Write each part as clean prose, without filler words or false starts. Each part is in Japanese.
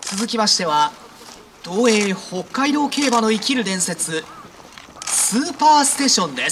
続きましては東映北海道競馬の生きる伝説スーパーステーションです。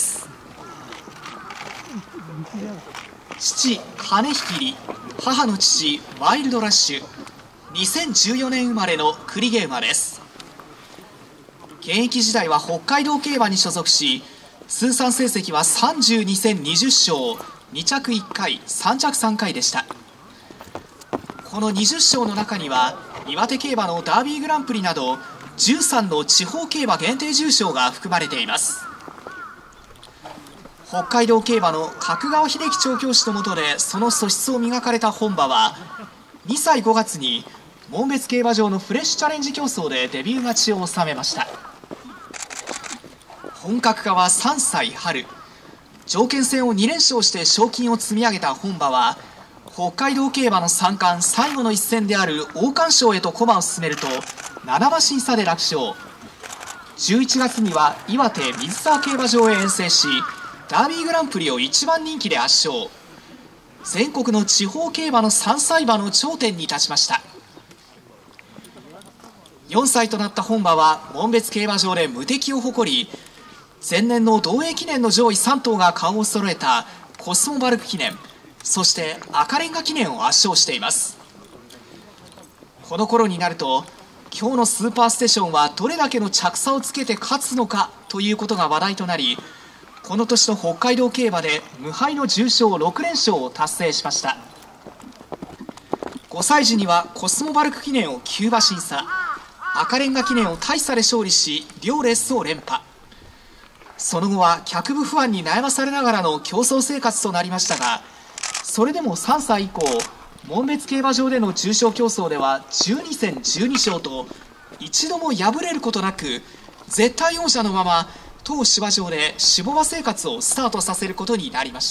父金引母の父ワイルドラッシュ、2014年生まれの栗毛馬です。現役時代は北海道競馬に所属し、通算成績は32戦20勝、2着1回3着3回でした。この20勝の中には岩手競馬のダービーグランプリなど13の地方競馬限定重賞が含まれています。北海道競馬の角川秀樹調教師の下でその素質を磨かれた本馬は、2歳5月に紋別競馬場のフレッシュチャレンジ競争でデビュー勝ちを収めました。本格化は3歳春、条件戦を2連勝して賞金を積み上げた本馬は、北海道競馬の三冠最後の一戦である王冠賞へと駒を進めると7馬身差で楽勝。11月には岩手水沢競馬場へ遠征し、ダービーグランプリを1番人気で圧勝。全国の地方競馬の3歳馬の頂点に立ちました。4歳となった本馬は紋別競馬場で無敵を誇り、前年の道営記念の上位3頭が顔を揃えたコスモバルク記念、そして赤レンガ記念を圧勝しています。この頃になると、今日のスーパーステーションはどれだけの着差をつけて勝つのかということが話題となり、この年の北海道競馬で無敗の重賞6連勝を達成しました。5歳児にはコスモバルク記念を9馬審査、赤レンガ記念を大差で勝利し両レースを連覇。その後は脚部不安に悩まされながらの競争生活となりましたが、それでも3歳以降紋別競馬場での重賞競争では12戦12勝と一度も敗れることなく、絶対王者のまま当芝場で種牡馬生活をスタートさせることになりました。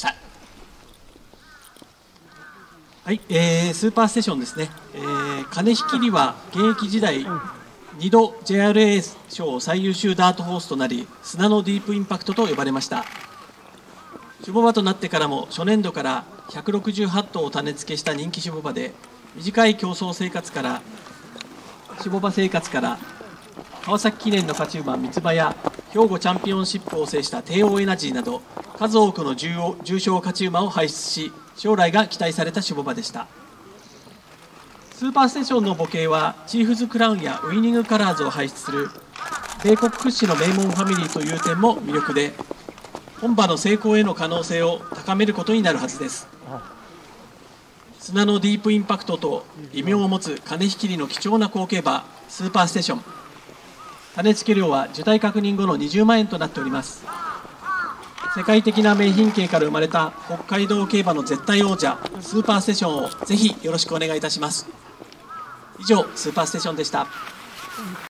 はい、スーパーステーションですね。金引きは現役時代2度 JRA 賞最優秀ダートホースとなり、砂のディープインパクトと呼ばれました。種牡馬となってからも初年度から168頭を種付けした人気種牡馬で、短い競争生活から種牡馬生活から川崎記念の勝ち馬三つ葉や兵庫チャンピオンシップを制した帝王エナジーなど数多くの重賞勝ち馬を輩出し、将来が期待された種牡馬でした。スーパーステーションの母系はチーフズクラウンやウイニングカラーズを輩出する米国屈指の名門ファミリーという点も魅力で、本馬の成功への可能性を高めることになるはずです。砂のディープインパクトと異名を持つ金引きの貴重な後継馬スーパーステーション、種付け料は受胎確認後の20万円となっております。世界的な名品系から生まれた北海道競馬の絶対王者スーパーステーションをぜひよろしくお願いいたします。以上スーパーステーションでした。